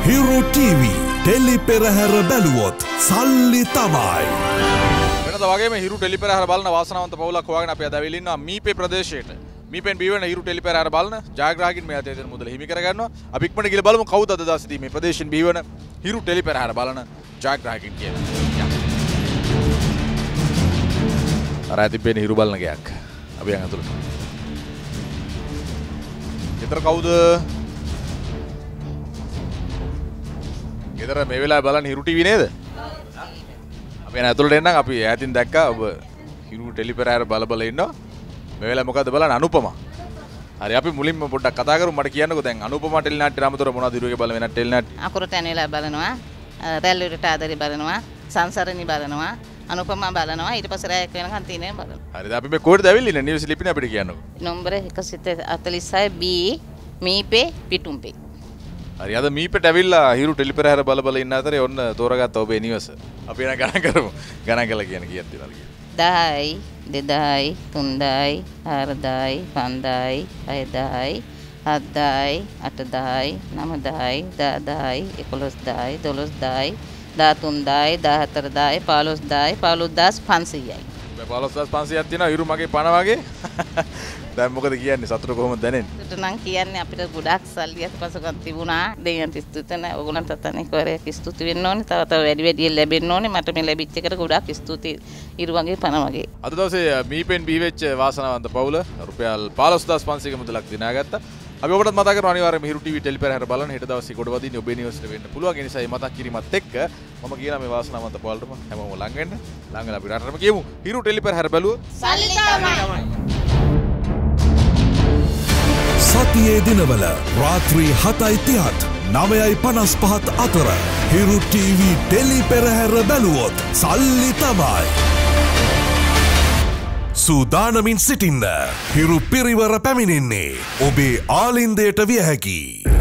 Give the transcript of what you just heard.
Hiru TV tele පෙරහැර බැලුවොත් සල්ලි තමයි. වෙනද වගේම හිරු ටෙලි පෙරහැර බලන වාසනාවන්ත පවුලක් හොයාගෙන අපි අද ඇවිල්ලා ඉන්නවා මීපේ ප්‍රදේශයට. මීපෙන් බිහිවෙන හිරු ටෙලි පෙරහැර බලන ජයග්‍රාහකින් මේ අතේ දෙන මුදල හිමි කර ගන්නවා. අපි ඉක්මනට ගිහලා බලමු කවුද අද දවසේදී මේ ප්‍රදේශයෙන් බිහිවෙන හිරු ටෙලි පෙරහැර බලන ජයග්‍රාහකින් කියලා. අර ඇතිපෙන හිරු බලන ගයක්. අපි යන් අතුලට. ඊතර කවුද? ගෙදර මේ වෙලාවේ බලන්න හිරු ටීවී නේද? අපි යන ඇතුළට එන්නම් අපි ඈතින් දැක්කා ඔබ හිරු ටෙලි පෙරහැර බල ඉන්නවා. මේ වෙලාවේ මොකද්ද බලන්න අනුපමා. හරි අපි මුලින්ම පොඩ්ඩක් කතා කරමු මට කියන්නකෝ දැන් අනුපමා ටෙලි නාට්‍ය අමතර මොනවද හිරුගේ බල වෙනත් ටෙලි නාට්‍ය? අකුරට ඇනෙලා බලනවා. රැල්ලුවට ආදරේ බලනවා. සංසරණි බලනවා. අනුපමා බලනවා. ඊට පස්සේ රැයක් වෙනකන් තියෙනේ බලනවා. හරිද අපි මේ කොහෙද ඇවිල්ලා ඉන්නේ? නිව්ස් ලිපිනේ අපිට කියන්නකෝ. Number 146 B Meepe Pitumpe. හරි අද මීපෙට ඇවිල්ලා හිරු ටෙලි පෙරහැර බල ඉන්න අතරේ ඔන්න තෝරගත්ත ඔබේ නිවස. අපි එන ගණන් කරමු. ගණන් කළා කියන කීයක් තියෙනවද කියලා. 10යි 2000යි 3000යි 4000යි 5000යි 6000යි 7000යි 8000යි 9000යි 10000යි 11000යි 12000යි 13000යි 14000යි 15000යි 15500යි. මේ 15500ක් තියෙනවා හිරු මගේ පණ වගේ. දැන් මොකද කියන්නේ සතුට කොහොමද දැනෙන්නේ? සතුට නම් කියන්නේ අපිට ගොඩක් සල්ලි අතපසකම් තිබුණා. දෙයන්ට ස්තුති නැහැ. ඔයගොල්ලන්ට අනේ කොරයක් ස්තුති වෙන්න ඕනේ. තව වැඩි ලැබෙන්න ඕනේ. මට මේ ලැබිච්ච එකට ගොඩක් ස්තුති. හිරු වගේ පණ වගේ. අද දවසේ මීපෙන් බිහිවෙච්ච වාසනාවන්ත පවුල රුපියල් 15500ක මුදලක් දිනාගත්තා. අපි ඔබටත් මතක් කරනවා අනිවාර්යයෙන්ම හිරු ටීවී ටෙලි පෙරහැර බලන්න හෙට දවසේ කොට වදින්නේ ඔබේ නිවසේට වෙන්න පුළුවන්. ඒ නිසා මේ මතක් කිරීමත් එක්ක මම කියනවා මේ වාසනාවන්ත පවුලටම හැමෝම ලඟ වෙන්න. ලඟ වෙලා අපි රටටම කියමු හිරු ටෙලි පෙරහැර බැලුවොත් සල්ලි තමයි. සතියේ දිනවල රාත්‍රී 7:30ත් 9:55ත් අතර හිරු ටීවී ටෙලි පෙරහැර බැලුවොත් සල්ලි තමයි. සූදානමින් සිටින්න හිරු පිරිවර පැමිණෙන්නේ ඔබේ ආලින්දයට විය හැකි.